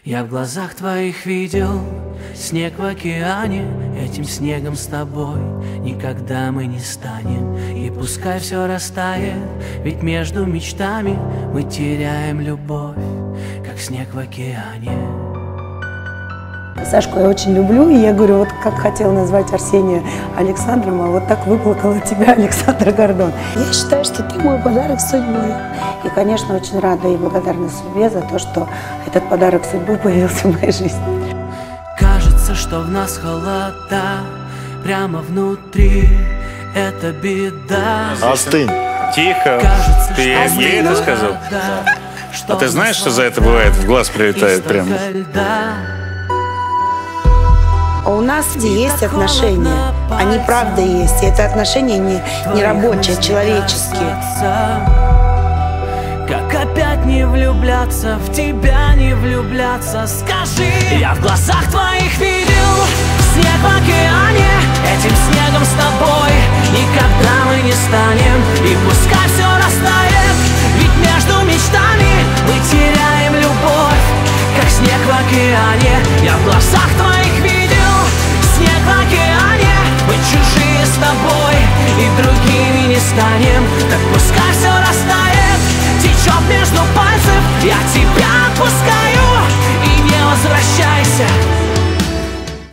Я в глазах твоих видел снег в океане. Этим снегом с тобой никогда мы не станем. И пускай все растает, ведь между мечтами мы теряем любовь, как снег в океане. Сашку я очень люблю, и я говорю, вот как хотела назвать Арсения Александром, а вот так выплакала тебя Александра Гордон. Я считаю, что ты мой подарок судьбы. И, конечно, очень рада и благодарна судьбе за то, что этот подарок судьбы появился в моей жизни. Кажется, что в нас холода, прямо внутри, это беда. Остынь. Тихо. Кажется, Ты что ей это сказал? А ты знаешь, что за это бывает? В глаз прилетает прямо. А у нас есть отношения, они правда есть. И это отношения не рабочие, а человеческие. Как опять не влюбляться, в тебя не влюбляться, скажи. Я в глазах твоих видел снег в океане. Этим снегом с тобой никогда мы не станем. И пускай все растает, ведь между мечтами мы теряем любовь, как снег в океане. Я в глазах твоих видел снег в океане. Мы чужие с тобой и другими не станем. Так пусть